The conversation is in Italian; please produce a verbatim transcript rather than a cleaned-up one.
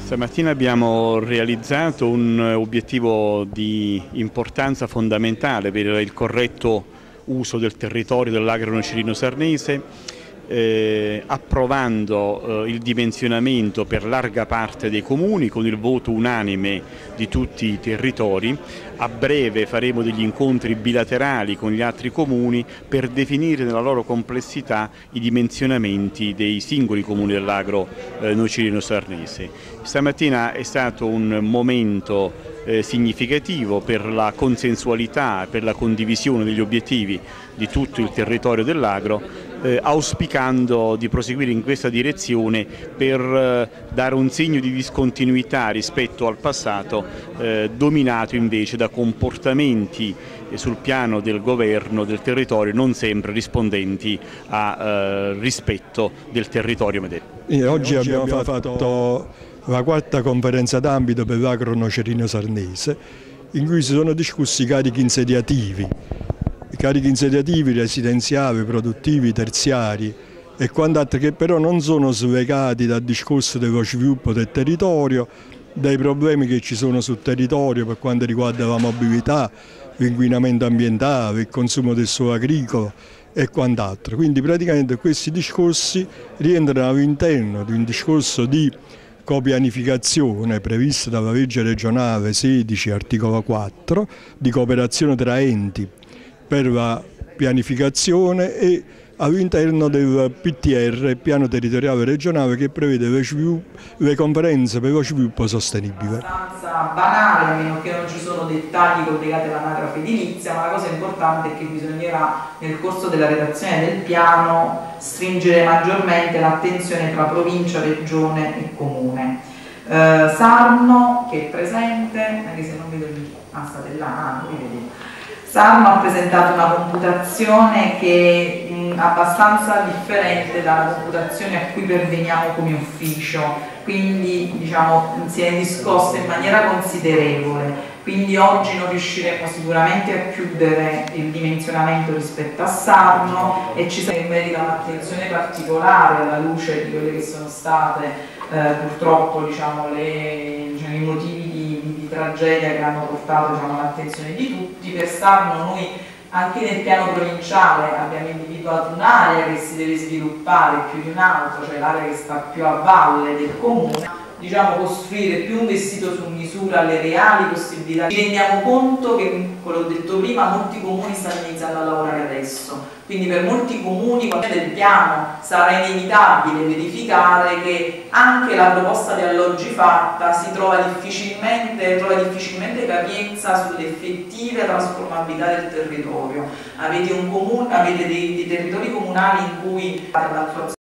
Stamattina abbiamo realizzato un obiettivo di importanza fondamentale per il corretto uso del territorio dell'Agro Nocerino Sarnese, eh, approvando eh, il dimensionamento per larga parte dei comuni con il voto unanime di tutti i territori. A breve faremo degli incontri bilaterali con gli altri comuni per definire nella loro complessità i dimensionamenti dei singoli comuni dell'Agro eh, Nocerino Sarnese. Stamattina è stato un momento eh, significativo per la consensualità, per la condivisione degli obiettivi di tutto il territorio dell'Agro, Eh, auspicando di proseguire in questa direzione per eh, dare un segno di discontinuità rispetto al passato, eh, dominato invece da comportamenti eh, sul piano del governo del territorio non sempre rispondenti a eh, rispetto del territorio medesimo. E oggi abbiamo fatto la quarta conferenza d'ambito per l'Agro Nocerino Sarnese, in cui si sono discussi i carichi insediativi. I carichi insediativi, residenziali, produttivi, terziari e quant'altro, che però non sono slegati dal discorso dello sviluppo del territorio, dai problemi che ci sono sul territorio per quanto riguarda la mobilità, l'inquinamento ambientale, il consumo del suolo agricolo e quant'altro. Quindi praticamente questi discorsi rientrano all'interno di un discorso di copianificazione previsto dalla legge regionale sedici, articolo quattro, di cooperazione tra enti per la pianificazione, e all'interno del P T R, Piano Territoriale Regionale, che prevede le, le conferenze per lo sviluppo sostenibile. È abbastanza banale, a meno che non ci sono dettagli collegati all'anagrafe edilizia, ma la cosa importante è che bisognerà nel corso della redazione del piano stringere maggiormente l'attenzione tra provincia, regione e comune. Eh, Sarno, che è presente, anche se non vedo lì, ah, state là, ah, voi vedete. Sarno ha presentato una computazione che è abbastanza differente dalla computazione a cui perveniamo come ufficio, quindi diciamo, si è discossa in maniera considerevole, quindi oggi non riusciremo sicuramente a chiudere il dimensionamento rispetto a Sarno, e ci merita un'attenzione particolare alla luce di quelle che sono state eh, purtroppo diciamo, le, diciamo, i motivi di, di, di tragedia che hanno portato diciamo, all'attenzione di tutti. Per Sarno noi anche nel piano provinciale abbiamo individuato un'area che si deve sviluppare più di un'altra, cioè l'area che sta più a valle del comune, diciamo costruire più un vestito su misura alle reali possibilità. Ci rendiamo conto che, come ho detto prima, molti comuni stanno iniziando a lavorare adesso, quindi per molti comuni quando c'è del piano sarà inevitabile verificare che anche la proposta di alloggi fatta si trova difficilmente, trova difficilmente capienza sull'effettiva trasformabilità del territorio. Avete, un comune, avete dei, dei territori comunali in cui